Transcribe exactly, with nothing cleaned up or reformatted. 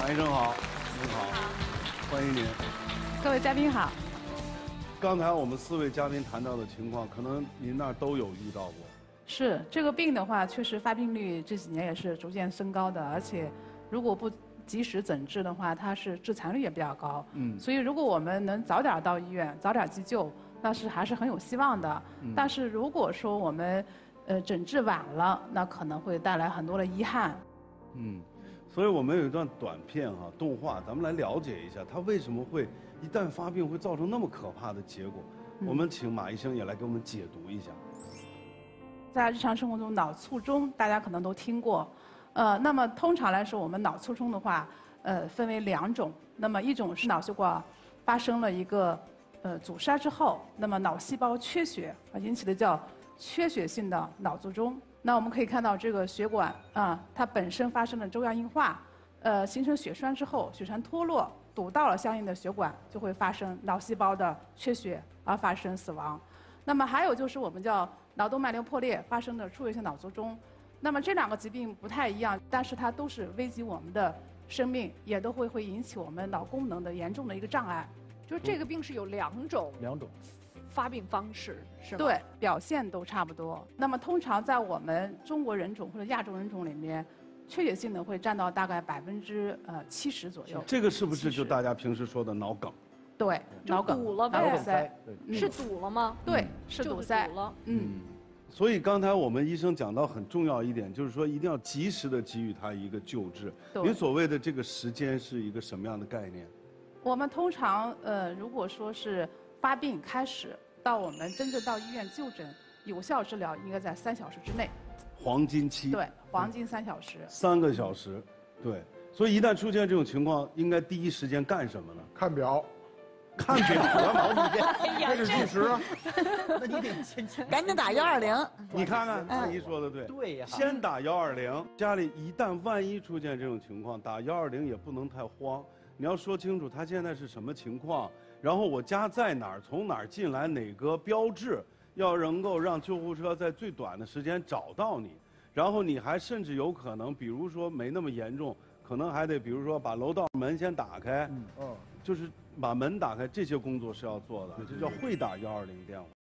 马医生好，您好，欢迎您。 各位嘉宾好。 刚才我们四位嘉宾谈到的情况，可能您那儿都有遇到过。 是这个病的话，确实发病率这几年也是逐渐升高的，而且如果不及时诊治的话，它是致残率也比较高。嗯。所以如果我们能早点到医院，早点急救，那是还是很有希望的。嗯。但是如果说我们呃诊治晚了，那可能会带来很多的遗憾。 嗯。所以我们有一段短片哈、啊，动画，咱们来了解一下它为什么会一旦发病会造成那么可怕的结果。嗯、我们请马医生也来给我们解读一下。 在日常生活中，脑卒中大家可能都听过，呃，那么通常来说，我们脑卒中的话，呃，分为两种。那么一种是脑血管发生了一个呃阻塞之后，那么脑细胞缺血啊引起的叫缺血性的脑卒中。那我们可以看到这个血管啊，它本身发生了粥样硬化，呃，形成血栓之后，血栓脱落，堵到了相应的血管，就会发生脑细胞的缺血而发生死亡。那么还有就是我们叫脑动脉瘤破裂发生的出血性脑卒中。那么这两个疾病不太一样，但是它都是危及我们的生命，也都会会引起我们脑功能的严重的一个障碍。 就是这个病是有两种， 两种发病方式是吗？ 对，表现都差不多。那么通常在我们中国人种或者亚洲人种里面，缺血性的会占到大概百分之呃七十左右。 这个是不是就大家平时说的脑梗？ 对，脑梗堵了呗， 脑梗塞， 是堵了吗？ 对，是堵塞了。 嗯。 所以刚才我们医生讲到很重要一点，就是说一定要及时的给予他一个救治。您所谓的这个时间是一个什么样的概念？ 我们通常呃，如果说是发病开始到我们真正到医院就诊，有效治疗应该在三小时之内。 黄金期。 对，黄金三小时。 三个小时，对。所以一旦出现这种情况，应该第一时间干什么呢？ 看表。 看表了，毛主席， 开始计时。 那你得先先赶紧打幺二零。 你看看，阿姨说的对。 对呀。 先打幺二零，家里一旦万一出现这种情况，打幺二零也不能太慌。你要说清楚他现在是什么情况，然后我家在哪儿，从哪儿进来，哪个标志，要能够让救护车在最短的时间找到你。然后你还甚至有可能，比如说没那么严重，可能还得比如说把楼道门先打开，嗯，就是把门打开，这些工作是要做的，这叫会打幺二零电话。